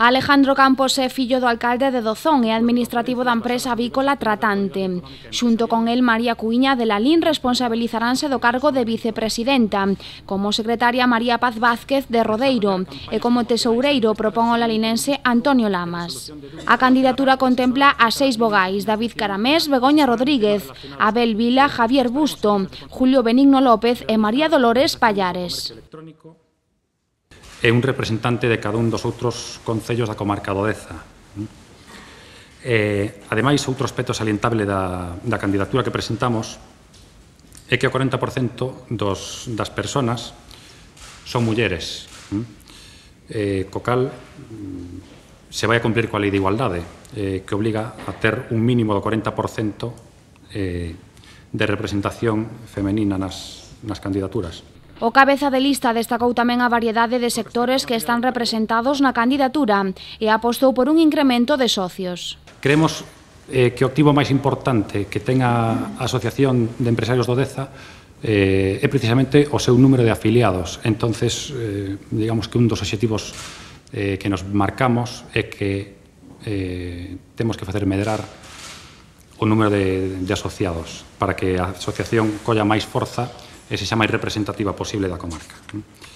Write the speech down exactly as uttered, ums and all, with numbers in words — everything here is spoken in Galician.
Alejandro Campos é fillo do alcalde de Dozón e administrativo da empresa avícola Tratante. Xunto con el, María Cuíña de Lalín responsabilizaranse do cargo de vicepresidenta, como secretaria María Paz Vázquez de Rodeiro e como tesoureiro propón o lalinense Antonio Lamas. A candidatura contempla a seis vogais: David Caramés, Begoña Rodríguez, Abel Vila, Javier Busto, Julio Benigno López e María Dolores Pallares. É un representante de cada un dos outros concellos da comarca do Deza. E, ademais, outro aspecto salientable da, da candidatura que presentamos é que o cuarenta por cento dos, das persoas son mulleres. Eh, co cal, se vai a cumplir coa lei de igualdade, eh, que obliga a ter un mínimo do cuarenta por cento eh, de representación femenina nas, nas candidaturas. O cabeza de lista destacou tamén a variedade de sectores que están representados na candidatura e apostou por un incremento de socios. Creemos eh, que o activo máis importante que ten a Asociación de Empresarios do Deza eh, é precisamente o seu número de afiliados. Entonces, eh, digamos que un dos obxectivos eh, que nos marcamos é que eh, temos que facer medrar o número de, de asociados para que a asociación colla máis forza e sexa máis representativa posible da comarca.